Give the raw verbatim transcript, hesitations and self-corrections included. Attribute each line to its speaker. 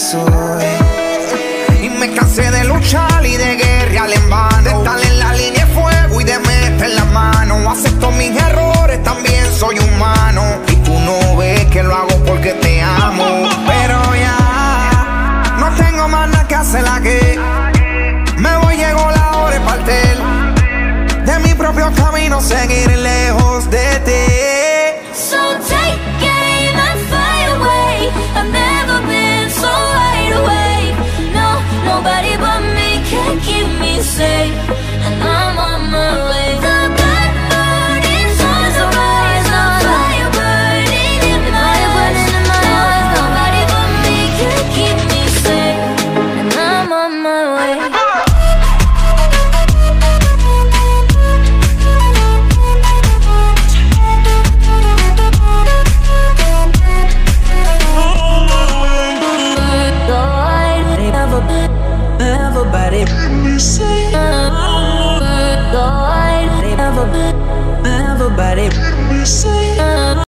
Speaker 1: soy. Y me cansé de luchar y de guerrear en vano, de estar en la línea de fuego y de meter la mano. Acepto mis errores, también soy humano, y tú no ves que lo hago porque te amo. Pero ya no tengo más nada que hacer aquí. Me voy, llegó la hora de partir de mi propio camino, seguir lejos de ti.
Speaker 2: So take aim and fly away. I've never been so wide awake. No, nobody but me can keep me safe, and I'm on my way. The blood burning suns are rising, fire burning in my eyes. No, nobody but me can keep me safe, and I'm on my way.
Speaker 3: Everybody, everybody, everybody,